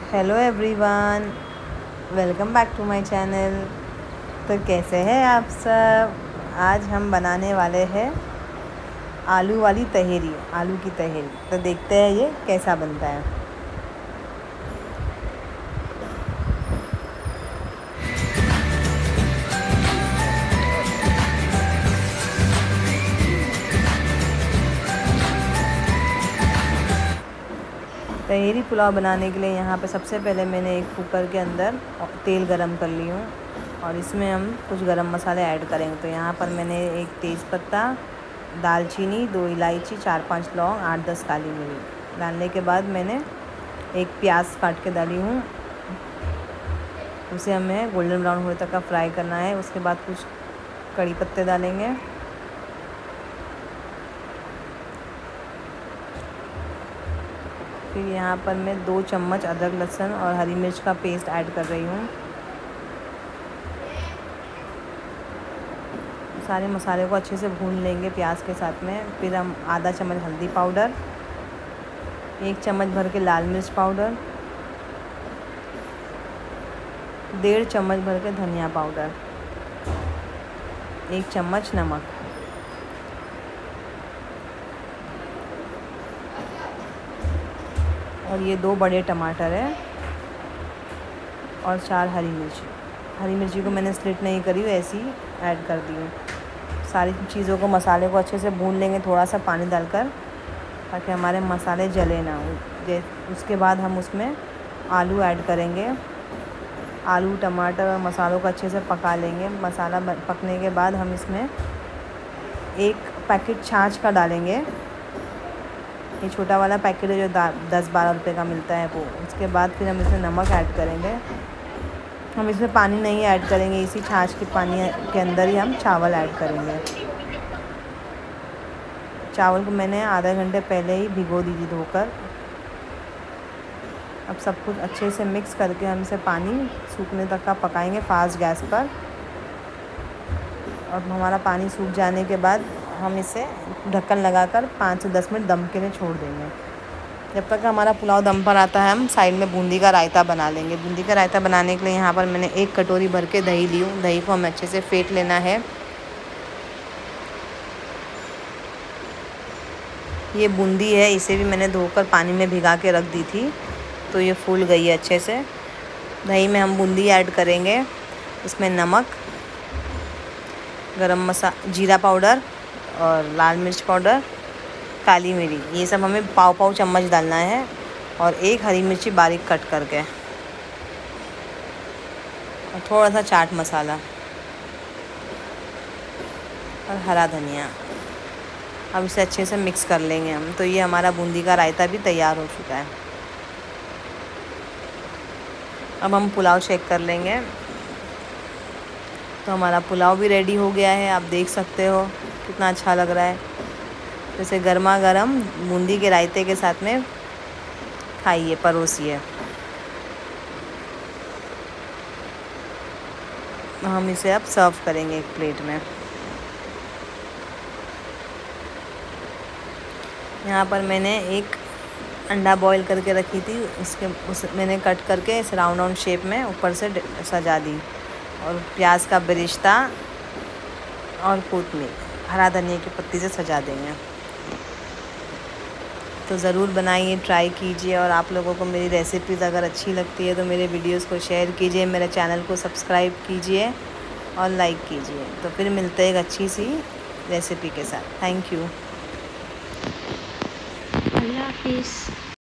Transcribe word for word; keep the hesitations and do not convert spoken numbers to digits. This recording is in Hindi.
Hello everyone, welcome back to my channel. तो कैसे हैं आप सब। आज हम बनाने वाले हैं आलू वाली तहेरी, आलू की तहेरी। तो देखते हैं ये कैसा बनता है। तहेरी पुलाव बनाने के लिए यहाँ पे सबसे पहले मैंने एक कुकर के अंदर तेल गरम कर ली हूँ और इसमें हम कुछ गरम मसाले ऐड करेंगे। तो यहाँ पर मैंने एक तेज़पत्ता, दालचीनी, दो इलायची, चार पांच लौंग, आठ दस काली मिर्च डालने के बाद मैंने एक प्याज काट के डाली हूँ। उसे हमें गोल्डन ब्राउन होने तक का फ्राई करना है। उसके बाद कुछ कड़ी पत्ते डालेंगे, फिर यहाँ पर मैं दो चम्मच अदरक, लहसुन और हरी मिर्च का पेस्ट ऐड कर रही हूँ। सारे मसाले को अच्छे से भून लेंगे प्याज के साथ में। फिर हम आधा चम्मच हल्दी पाउडर, एक चम्मच भर के लाल मिर्च पाउडर, डेढ़ चम्मच भर के धनिया पाउडर, एक चम्मच नमक और ये दो बड़े टमाटर है और चार हरी मिर्ची। हरी मिर्ची को मैंने स्लिट नहीं करी हुई, ऐसी ऐड कर दी हूँ। सारी चीज़ों को, मसाले को अच्छे से भून लेंगे थोड़ा सा पानी डालकर, ताकि हमारे मसाले जले ना हो। उसके बाद हम उसमें आलू ऐड करेंगे। आलू, टमाटर और मसालों को अच्छे से पका लेंगे। मसाला पकने के बाद हम इसमें एक पैकेट छाछ का डालेंगे। ये छोटा वाला पैकेट है जो दस बारह रुपये का मिलता है वो। उसके बाद फिर हम इसमें नमक ऐड करेंगे। हम इसमें पानी नहीं ऐड करेंगे, इसी छाछ के पानी के अंदर ही हम चावल ऐड करेंगे। चावल को मैंने आधा घंटे पहले ही भिगो दी थी धोकर। अब सब कुछ अच्छे से मिक्स करके हम इसे पानी सूखने तक का पकाएंगे फास्ट गैस पर। और हमारा पानी सूख जाने के बाद हम इसे ढक्कन लगाकर पाँच से दस मिनट दम के लिए छोड़ देंगे। जब तक हमारा पुलाव दम पर आता है, हम साइड में बूंदी का रायता बना लेंगे। बूंदी का रायता बनाने के लिए यहाँ पर मैंने एक कटोरी भर के दही ली हूँ। दही को हमें अच्छे से फेंट लेना है। ये बूंदी है, इसे भी मैंने धोकर पानी में भिगा के रख दी थी, तो ये फूल गई है अच्छे से। दही में हम बूंदी ऐड करेंगे। इसमें नमक, गरम मसाला, जीरा पाउडर और लाल मिर्च पाउडर, काली मिर्च, ये सब हमें पाव पाव चम्मच डालना है। और एक हरी मिर्ची बारीक कट करके, और थोड़ा सा चाट मसाला और हरा धनिया। अब इसे अच्छे से मिक्स कर लेंगे हम। तो ये हमारा बूंदी का रायता भी तैयार हो चुका है। अब हम पुलाव चेक कर लेंगे। तो हमारा पुलाव भी रेडी हो गया है। आप देख सकते हो कितना अच्छा लग रहा है। जैसे गर्मा गर्म बूंदी के रायते के साथ में खाइए, परोसिए। हम इसे अब सर्व करेंगे एक प्लेट में। यहाँ पर मैंने एक अंडा बॉईल करके रखी थी, उसके उस मैंने कट करके इस राउंड राउंड शेप में ऊपर से सजा दी। और प्याज का बेरिश्ता और कोतमीर, हरा धनिया की पत्ती से सजा देंगे। तो ज़रूर बनाइए, ट्राई कीजिए। और आप लोगों को मेरी रेसिपीज़ अगर अच्छी लगती है तो मेरे वीडियोस को शेयर कीजिए, मेरे चैनल को सब्सक्राइब कीजिए और लाइक कीजिए। तो फिर मिलते हैं एक अच्छी सी रेसिपी के साथ। Thank you. अल्लाह हाफिज़।